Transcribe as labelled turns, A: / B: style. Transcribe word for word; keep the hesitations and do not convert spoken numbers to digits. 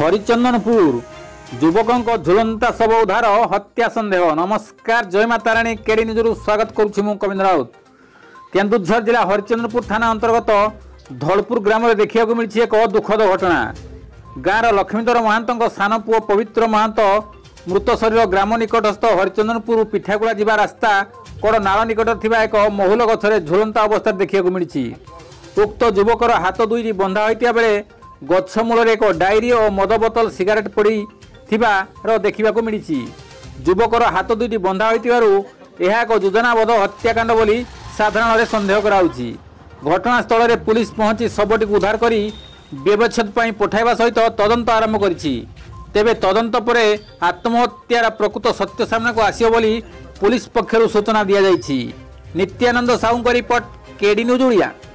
A: हरिचंदनपुर युवकों झुलंता शव उद्धार हत्या संदेह। नमस्कार, जय माता राणी। केडी न्यूज स्वागत करुछि मु कविंद्र राउत। केन्दुझर जिला हरिचंदनपुर थाना अंतर्गत धौलपुर ग्राम में देखा मिली एक दुखद घटना। गाँव लक्ष्मीधर महांत सान पुओ पवित्र महांत मृत शरीर ग्राम निकटस्थ हरिचंदनपुर पिठागुड़ा जा रास्ता कड़ नाल निकट थिबा एक महुल गछरे झुलंता अवस्था देखा मिली। उक्त युवकर हाथ दुईटी बंधा होता बेले गछ मूल एक डायरी और मद बोतल सिगारेट पड़ी थिबार देखा मिली। युवकर हाथ दुईटी बंधा होइतिबारु यह एक योजनाबद्ध हत्याकांड बोली साधारण संदेह कराउछि। घटनास्थल में पुलिस पहुंची शवटी उद्धार कर व्यवच्छेद पठाइबा सहित तदंत आरंभ करिछि। तेबे तदंत पर आत्महत्यार प्रकृत सत्य सामना को आसियो बोली पुलिस पक्षरु सूचना दिया जाइछि। Nityananda Sahu report, KD news Odia.